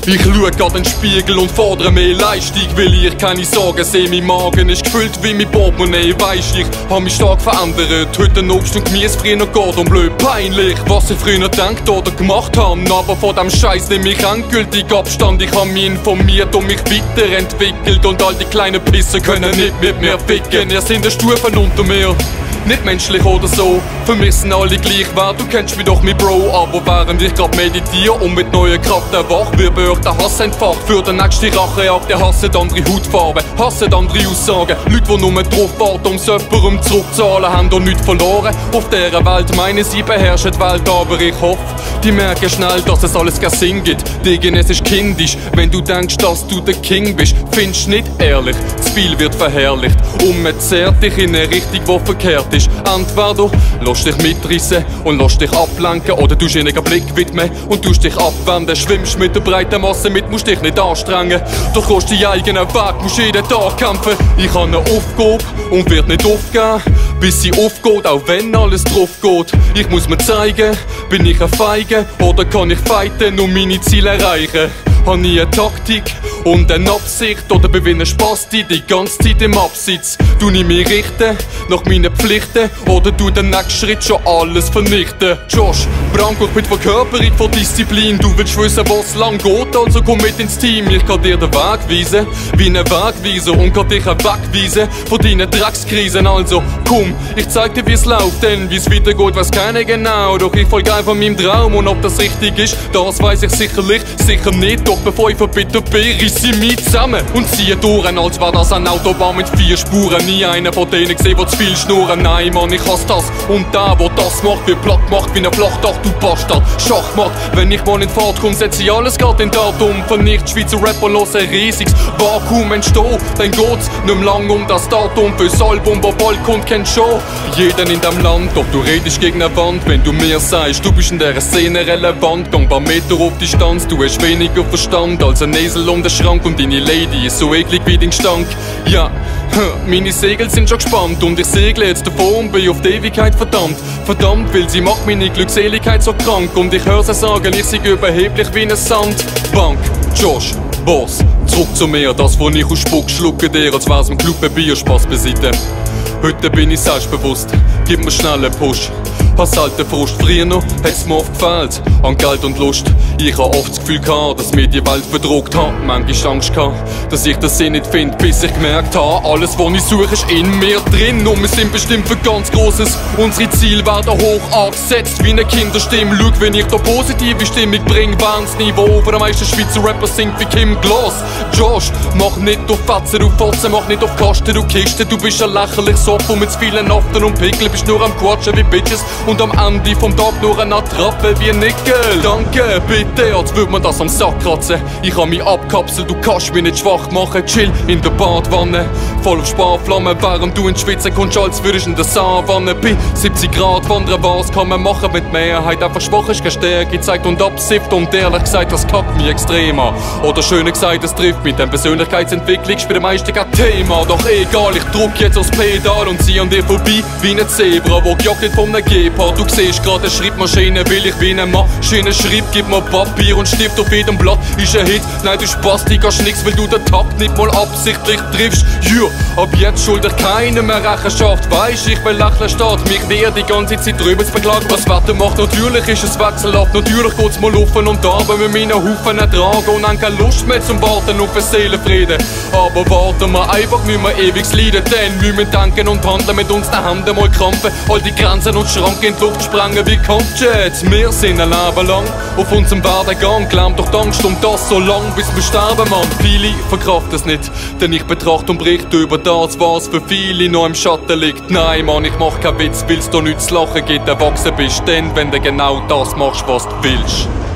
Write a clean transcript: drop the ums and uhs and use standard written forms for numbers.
Ich schaue an den Spiegel und fordere mehr Leistung, weil ich keine Sorgen sehe. Mein Magen ist gefüllt wie mein Portemonnaie. Weisst, ich habe mich stark verändert. Heute Obst und Gemüse früher geht und blöd peinlich, was ich früher gedacht oder gemacht habe. Aber von dem Scheiß nehme ich endgültig Abstand. Ich habe mich informiert und mich weiterentwickelt. Und all die kleinen Pisser können nicht mit mir ficken. Ihr seid Stufen unter mir, nicht menschlich oder so. Für mich sind alle gleich wert, du kennst mich doch, mein Bro. Aber während ich grad meditiere und mit neuer Kraft erwach, wird bei euch der Hass entfacht. Für den nächsten Racheakt, der hasset andere Hautfarben, hasset andere Aussagen. Leute, die nur drauf warten, ums jemandem zurückzahlen, haben doch nichts verloren. Auf dieser Welt meinen sie beherrschen die Welt, aber ich hoffe, die merken schnell, dass es alles keinen Sinn gibt. Degen, es ist kindisch, wenn du denkst, dass du der King bist. Findest nicht ehrlich, zu viel wird verherrlicht und man zerrt dich in eine Richtung, die verkehrt ist. Entweder du lässt dich mitreissen und lässt dich ablenken, oder du ihnen Blick widmen und tust dich abwenden. Schwimmst mit der breiten Masse mit, musst dich nicht anstrengen. Doch gehst deinen eigenen Weg, musst jeden Tag kämpfen. Ich habe eine Aufgabe und wird nicht aufgeben, bis sie aufgeht, auch wenn alles drauf geht. Ich muss mir zeigen, bin ich ein Feige oder kann ich fighten und meine Ziele erreichen? Habe ich eine Taktik und eine Absicht oder bewinne Spasti die ganze Zeit im Absitz? Du ich mich richten nach meinen Pflichten oder du den nächsten Schritt schon alles vernichten? Josh Branko, ich bin Verkörperung von Disziplin. Du willst wissen, was lang geht, also komm mit ins Team. Ich kann dir den Weg weisen, wie ein Wegweiser, und kann dich auch wegweisen von deinen Dreckskrisen. Also komm, ich zeig dir, wie es läuft, denn wie es weitergeht, weiß keiner genau. Doch ich folge einfach meinem Traum und ob das richtig ist, das weiß ich sicherlich, sicher nicht. Doch bevor ich verbittert bin, riss ich mich zusammen und ziehe durch, als war das eine Autobahn mit 4 Spuren. Nie einer von denen gesehen, der zu viel schnurren. Nein, Mann, ich hasse das. Und der das macht, wird platt macht wie ein Flachdach, du Bastard. Schachmatt, wenn ich mal in Fahrt komm, setz ich alles grad in Datum. Vernicht Schweizer Rapper, los ein riesiges Vakuum entstehen. Dann geht's nicht mehr lang um das Datum fürs Album, wo bald kommt, kennt schon jeden in dem Land. Doch du redest gegen eine Wand, wenn du mir sagst, du bist in dieser Szene relevant. Gang paar Meter auf Distanz, du hast weniger Verstand als ein Esel um den Schrank. Und deine Lady ist so eklig wie dein Gestank. Ja, meine Segel sind schon gespannt und ich segle jetzt davon und bin auf die Ewigkeit verdammt. Verdammt, weil sie macht meine Glückseligkeit so krank. Und ich höre sie sagen, ich sei überheblich wie eine Sandbank. Josh, Boss, zurück zu mir, das wo ich aus Spuck schlucke dir, als wär's im Club ein Bierspaß beiseite. Heute bin ich selbstbewusst, gib mir schnell einen Push. Hast alten Frust, früher noch hat's mir oft gefällt an Geld und Lust. Ich hab oft das Gefühl gehabt, dass mir die Welt verdruckt hat. Manchmal Angst gehabt, dass ich das nicht find, bis ich gemerkt habe, alles was ich suche ist in mir drin. Und wir sind bestimmt für ganz Grosses, unsere Ziele werden hoch angesetzt wie eine Kinderstimme. Schau, wenn ich da positive Stimmung bring, wenn's Niveau von der meisten Schweizer Rapper singt wie Kim Gloss. Josh, mach nicht auf Fetzen, du Fotzen, mach nicht auf Kasten, du Kiste. Du bist ein lächerliches Opfer mit zu vielen Aften und Pickel, bist nur am Quatschen wie Bitches und am Ende vom Tag nur eine Attrappe wie ein Nickel. Danke, bitte, als würde man das am Sack kratzen. Ich kann mich abkapseln, du kannst mich nicht schwach machen. Chill in der Badwanne, voll auf Sparflamme, während du in die Schweiz kommst, als würdest in der Savanne. Bei 70 Grad wandern, was kann man machen mit Mehrheit? Einfach schwach ist keine Stärke, zeigt und absifft. Und ehrlich gesagt, das kackt mich extrem an. Oder schöner gesagt, es trifft mit der Persönlichkeitsentwicklung, ist bei den meisten kein Thema. Doch egal, ich druck jetzt aufs Pedal und zieh an dir vorbei wie ein Zebra, wo gejagt von einem Gepard. Du siehst gerade eine Schreibmaschine, will ich wie eine Maschine schreib. Gib mir Papier und Stift, auf jedem Blatt ist ein Hit. Nein, du Spastik, hast nix, weil du den Takt nicht mal absichtlich triffst. Ja, ab jetzt schuld ich keinem mehr Rechenschaft. Weisst, ich will lächeln statt mich wer die ganze Zeit drüber zu beklagen. Was Wetter macht, natürlich ist es wechselhaft. Natürlich geht's mal auf und ab mit meinen Haufen ertragen und haben keine Lust mehr zum Warten auf einen Seelenfrieden. Aber warten wir einfach, müssen wir ewig leiden, denn müssen wir denken und handeln, mit uns den Händen mal krampfen, all die Grenzen und Schranken in die Luft sprengen wie Kampfjets. Wir sind ein Leben lang auf unserem Werdegang, gelähmt durch die Angst um das so lang, bis wir sterben, Mann. Viele verkraften es nicht, denn ich betrachte und berichte über das, was für viele noch im Schatten liegt. Nein, Mann, ich mach keinen Witz, weil's da nichts zu lachen gibt, erwachsen bist, denn wenn du genau das machst, was du willst.